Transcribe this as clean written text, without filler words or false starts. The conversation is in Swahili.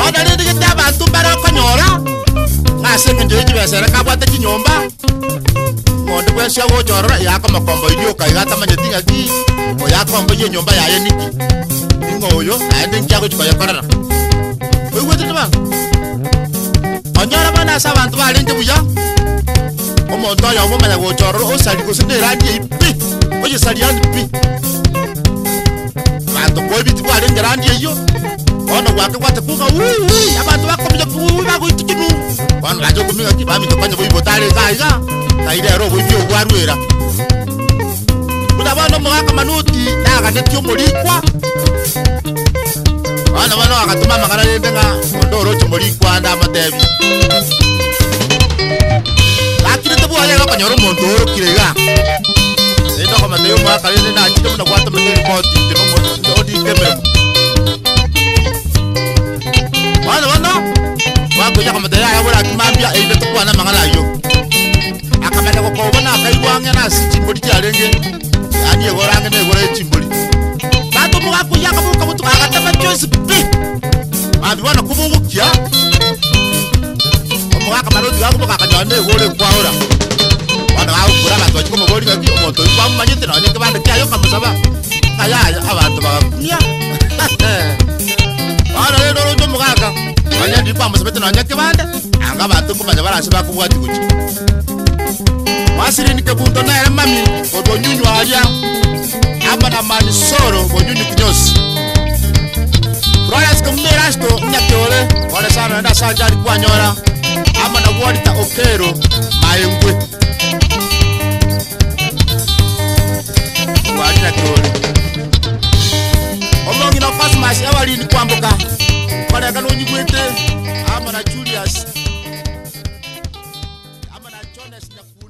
Ona rindi gita abantu barakonyora. Ngase ngejeje besera kabwate kinyomba. Ngondo kwesya gochorora yako makombo ilio kaigata manyetinga ki. Oyakombo ye nyomba yaye niki. Ngoyo ande njago chikoya korana. Wewe tuma. Onyora bana sa abantu balinde buya. Omonto ya omomanya gochorora osali gosidera ndi ipi. Oye sali andi pi. Bantu boy biti bwale ngerandi iyo. Ono wake kwate kuga abantu bakomye kuba goitikinu. Bana baje kuminga ki bami tokanya boibotale kaiga. Kaire ro boibyo gwarwera. Bana mwaka manuti daga netyo molikwa. Bana akatuma magara yendenga ndoro chimolikwa nda matebi. Lakini tebu aya bakanyoro mondoro kirega. Endo kama teyo mwaka yende na chito mna kwata mteli koti tino odi kemere. Bana wako ya kama teya ya wala kimambia ende tukwa na magara yo. Akamenya ko bona akaibwanga na sichimbodi cyarenge. Ani egoranga ne egora chimbodi. Bato mwako ya kama kabutu agatama chose pi. Abibona kubungukya. Omwaka maroti wako bakanyande egore kwaora. Bana awukura abantu bakiko mugori ngaki omoto kwa manyite na nyeke bande kyayo kamusaba. Kaya abantu bagakumya. Bana rero ndo mugaka. Banya ndi kwa musabete na nyeke bande. Anga abantu kumanya barashe bakubwati kuki. Wasiri nikebundo na ele mami odonyunyu alya. Ama na mani soro bonyunyu kinyosi. Royals kumira sto nyakole. Wale sana nda sanja kwa nyora. Ama na walita okero maengwe. Wali nyakole. Omongi na Cosmas awali ni kwambuka. Wale kanu nyigwete. Ama na Julius. Ama na Jonas nyakule.